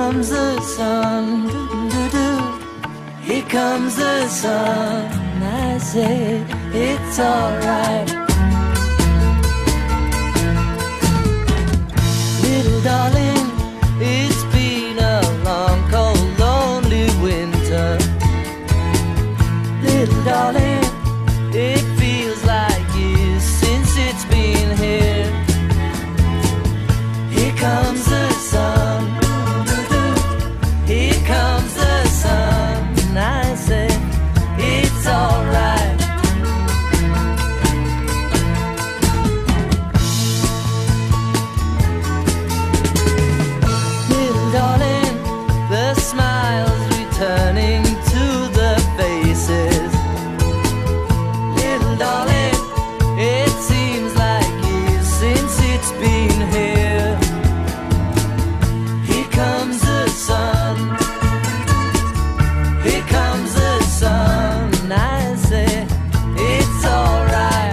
comes the sun, doo-doo-doo. Here comes the sun. I say it's alright. Little darling, it's been a long, cold, lonely winter. Little darling, it feels like years since it's been here. Here comes the sun, here comes the sun. I say it's alright. Little darling, the smiles returning to the faces. Little darling, it seems like years since it's been here. Here comes the sun, here comes the sun. I say it's alright.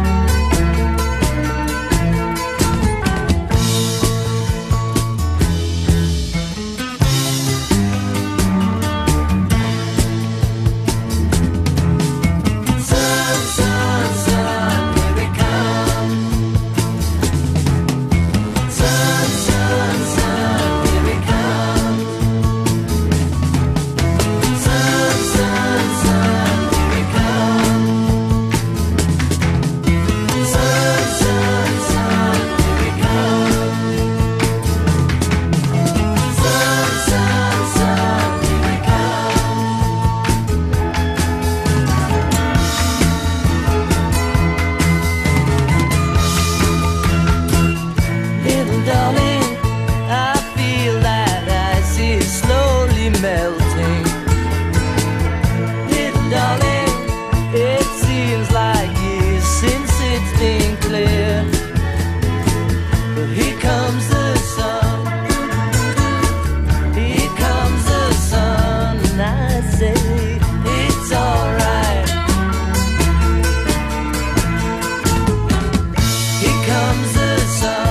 Sun, sun, sun, here it comes. Sun, sun, sun, here it comes. Sun, sun, sun, here it comes. Sun, sun, sun, here it comes. Sun, sun, sun, here it comes. Little darling, I feel that ice is slowly melting. Little darling, it seems like years since it's been clear. But here comes the sun, here comes the sun. And I say it's alright. Here comes the sun.